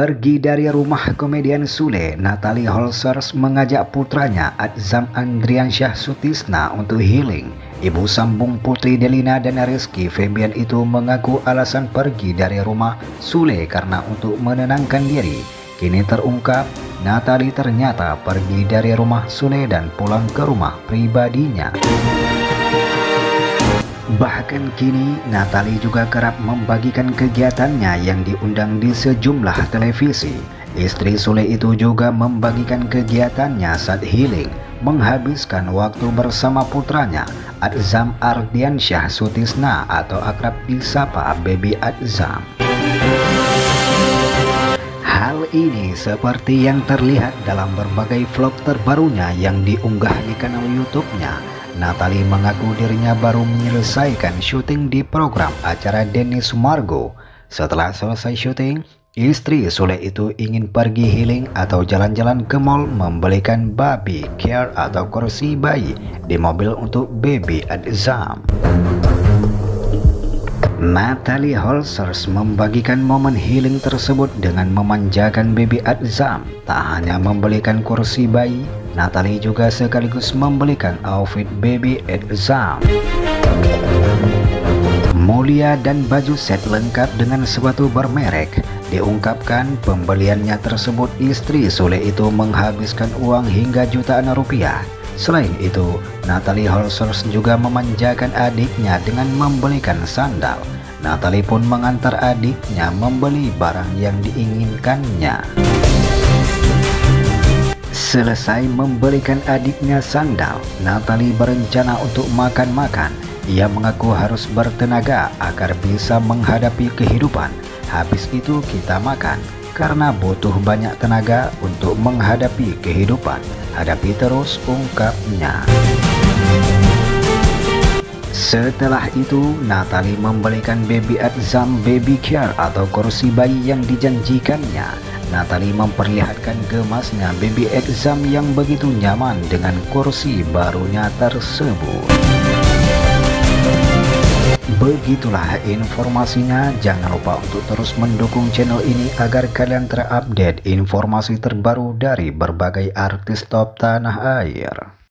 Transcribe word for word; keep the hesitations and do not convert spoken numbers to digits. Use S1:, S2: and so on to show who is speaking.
S1: Pergi dari rumah komedian Sule, Natalie Holzers mengajak putranya Adzam Andriansyah Sutisna untuk healing. Ibu sambung Putri Delina dan Rizky Febian itu mengaku alasan pergi dari rumah Sule karena untuk menenangkan diri. Kini terungkap, Natalie ternyata pergi dari rumah Sule dan pulang ke rumah pribadinya. Bahkan kini Natalie juga kerap membagikan kegiatannya yang diundang di sejumlah televisi. Istri Sule itu juga membagikan kegiatannya saat healing, menghabiskan waktu bersama putranya Adzam Ardiansyah Sutisna atau akrab disapa Baby Adzam. Hal ini seperti yang terlihat dalam berbagai vlog terbarunya yang diunggah di kanal YouTube-nya. Natalie mengaku dirinya baru menyelesaikan syuting di program acara Denny Sumargo. Setelah selesai syuting, istri Sule itu ingin pergi healing atau jalan-jalan ke mall membelikan baby care atau kursi bayi di mobil untuk Baby Adzam. Natalie Holzers membagikan momen healing tersebut dengan memanjakan Baby Adzam. Tak hanya membelikan kursi bayi, Natalie juga sekaligus membelikan outfit Baby Adzam, mulia dan baju set lengkap dengan sepatu bermerek. Diungkapkan pembeliannya tersebut istri Sule itu menghabiskan uang hingga jutaan rupiah. Selain itu, Natalie Holzers juga memanjakan adiknya dengan membelikan sandal. Natalie pun mengantar adiknya membeli barang yang diinginkannya. Selesai membelikan adiknya sandal, Natalie berencana untuk makan-makan. Ia mengaku harus bertenaga agar bisa menghadapi kehidupan. Habis itu kita makan, karena butuh banyak tenaga untuk menghadapi kehidupan. Hadapi terus, ungkapnya. Setelah itu, Natalie membelikan Baby Adzam baby care atau kursi bayi yang dijanjikannya. Natalie memperlihatkan gemasnya Baby Adzam yang begitu nyaman dengan kursi barunya tersebut. Begitulah informasinya. Jangan lupa untuk terus mendukung channel ini agar kalian terupdate informasi terbaru dari berbagai artis top tanah air.